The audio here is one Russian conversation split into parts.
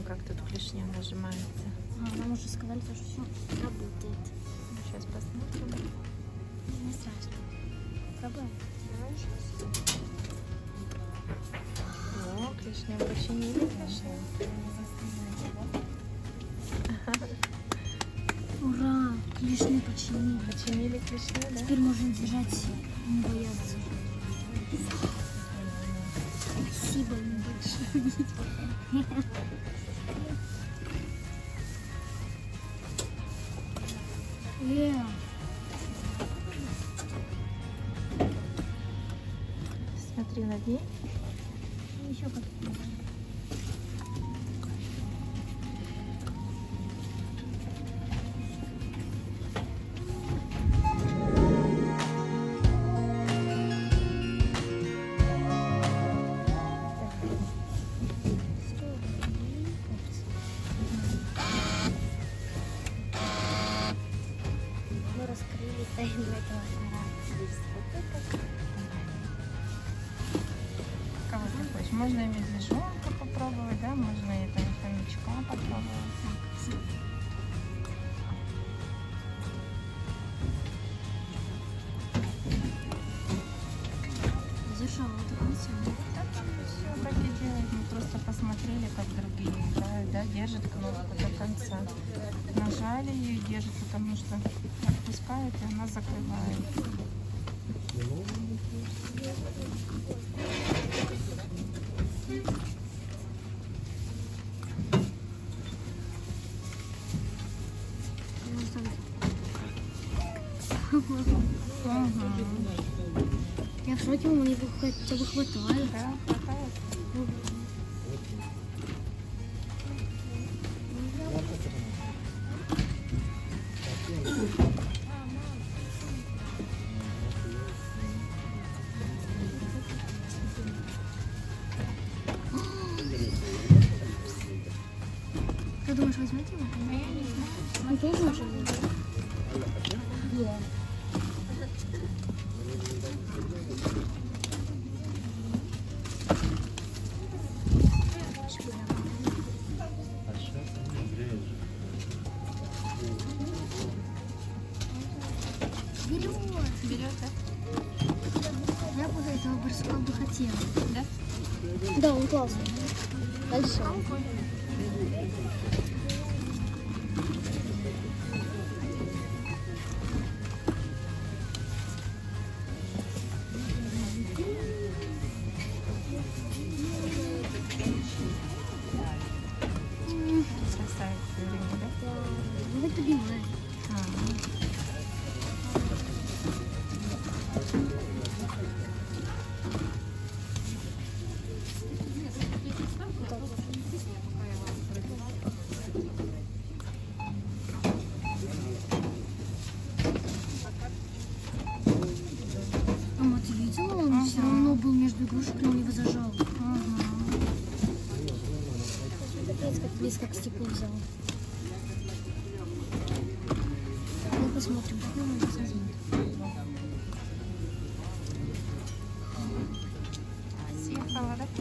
как тут клешня нажимается. Нам уже сказали, что все работает. Сейчас посмотрим. Не страшно. Пробуем. О, клешня починили, клешня. Ура! Клешню починили. Починили клешню, да? Теперь можно держать, не бояться. Спасибо им большое. Смотри над ней. Еще как-то. Мы раскрыли тайну этого аппарата. Кого ты хочешь? Можно и медвежонка попробовать, да? Можно и там хомячка попробовать. Держала такой цены. Да, там все так и делать. Мы просто посмотрели, как другие играют, да? Держат кнопку до конца. Нажали ее и держит, потому что отпускает, и она закрывает. Я в шоке, у него хотя бы хватает. Да, хватает. Ты думаешь, возьмете его? Ну, я не знаю. Мы тоже уже взяли. Берет. Берет, да? Я бы этого барсука бы хотела. Да? Да, он классный. Дальше. Красавица, Ирина, да? Ну, это белая. Мама, ты видела? Он все равно был между игрушек, но он его зажал. Капец, как близко к стеклу взял. Ну, посмотрим, как он его возьмет. Съехала, да?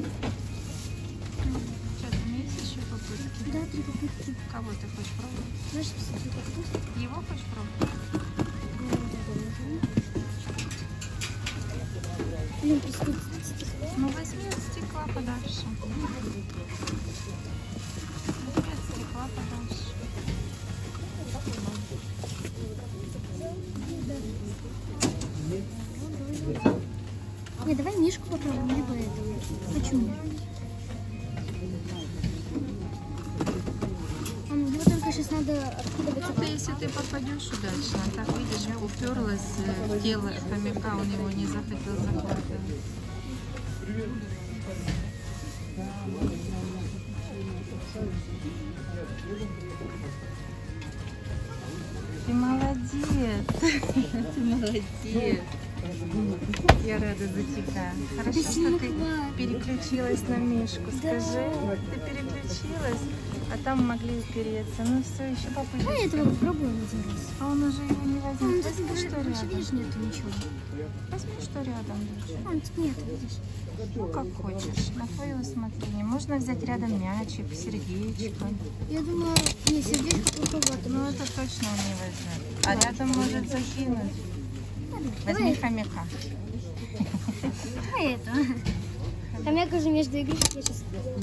Что, там есть еще попытки? Да, 3 попытки. Кого ты хочешь пробовать? Знаешь, посмотри, как вкусно. Его хочешь пробовать? Блин, просто стекло. Ну, возьми от стекла подальше. Возьми от стекла подальше. Не, давай мишку попробуем, либо этого. Почему? Его только сейчас надо откидывать. Ну, ты, если ты попадешь удачно, так видишь, уперлась в тело хомяка, он его не захотел захватывать. Ты молодец! Ты молодец! Я рада за тебя. Хорошо, что ты переключилась на Мишку. Скажи, ты переключилась, А там могли упереться. Ну все, еще попозже. Давай этого попробуем один раз. А он уже его не возьмет. Возьми, что Больше рядом. видишь, нету ничего. Возьми, что рядом лежит. Вон, тут нету, видишь? Ну, как хочешь, на твое усмотрение. Можно взять рядом мячик, сердечко. Я думаю, не, сердечко плоховато. Ну, это точно он не возьмет. А рядом может закинуть. Возьми хомяка. Давай это. Хомяк уже между игрушек, я сейчас...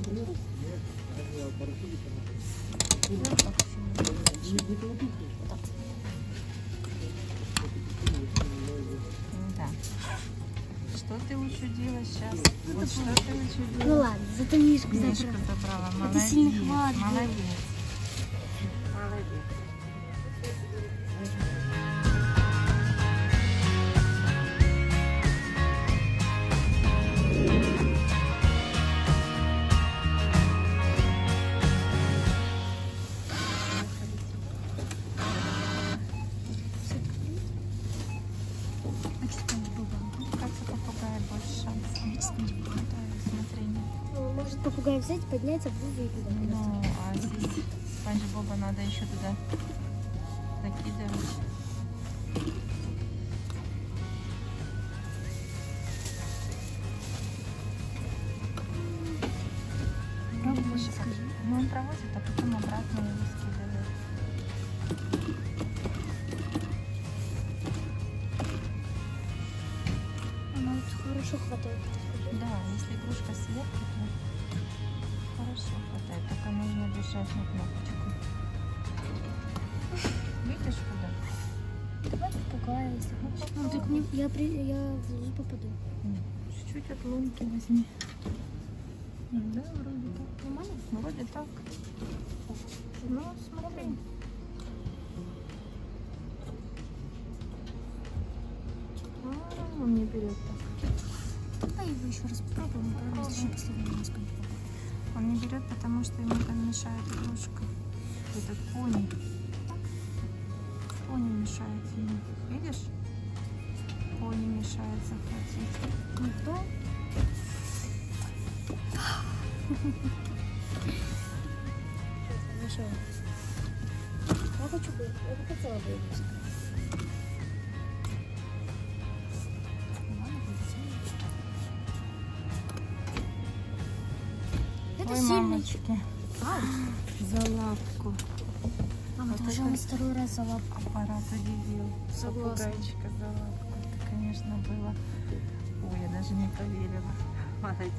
Да. Что ты учудила сейчас? Вот что ты учудила? Ну ладно, зато мишку Мишку забрала. забрала. Это Молодец. сильно хватит. Молодец. Молодец. А что там баба? Как-то попугай больше шансов. Смотрение. Ну, может попугай взять, подняться в воздух и туда. Ну, а здесь Спанч Боба надо еще туда закидывать. Пробуй, Слушай, как- скажи. Ну, он проводит, а потом обратно его скидывает. Она вот хорошо хватает. Да, если игрушка сверху, то хорошо хватает. Только нужно держать на кнопочку. Видишь, куда? Давай попугая, если хочешь. Ну, так я в лузу попаду. Чуть-чуть от лунки возьми. Да, вроде так. Нормально? Вроде так. Ну, смотри. А, он не берет так. Давай его еще раз попробуем. Правильно, еще последний раз попробуем. Он не берет, потому что ему там мешает игрушка. Этот пони. Пони мешает ему. Видишь? Пони мешает захватить. Ну, кто? Хорошо. Я хочу бы, я бы хотела бы его взять. Это Ой, сильный. мамочки. За лапку. Мама, Вот это уже это- он второй раз за лапку. Аппарат удивил. Согласна. Попугайчика за лапку. Это, конечно, было... Ой, я даже не поверила. Молодец.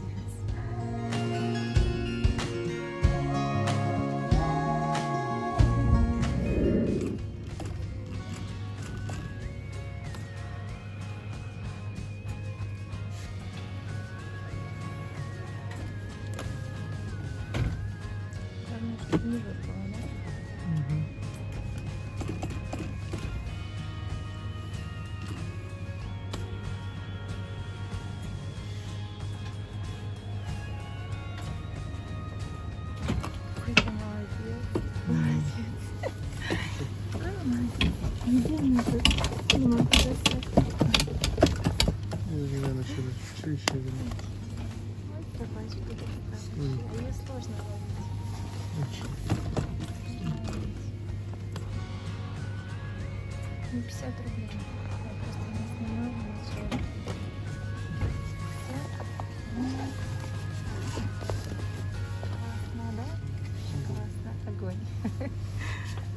Главное, чтобы не выпало, да? Какой ты молодец. Молодец. Молодец. Идем тут. Не могу достать. Не надо еще один. Ой, собачка такая. А ее сложно ловить. Ну, 50 рублей. Я просто не снимала ничего. Классно, да? Классно. Огонь.